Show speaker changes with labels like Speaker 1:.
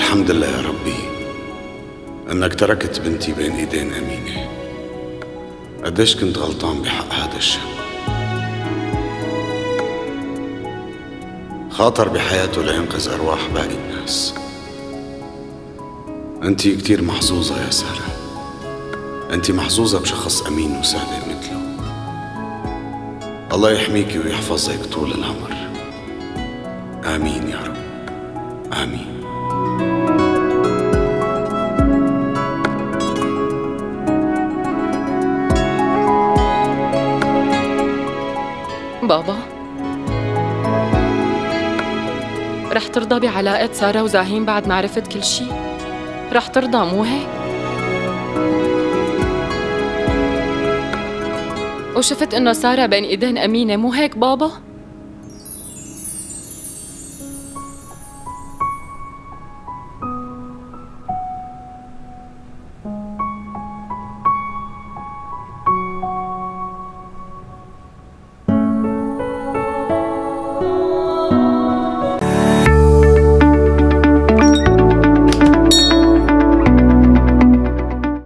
Speaker 1: الحمد لله يا ربي انك تركت بنتي بين ايدين امينه. قديش كنت غلطان بحق هذا الشاب. خاطر بحياته لينقذ ارواح باقي الناس. انت كتير محظوظه يا ساره. انت محظوظه بشخص امين وصادق مثله. الله يحميكي ويحفظك طول العمر. آمين يا رب. آمين.
Speaker 2: بابا، رح ترضى بعلاقة سارة وزاهين بعد ما عرفت كل شي؟ رح ترضى مو هيك؟ وشفت إنه سارة بين إيدين أمينة مو هيك بابا؟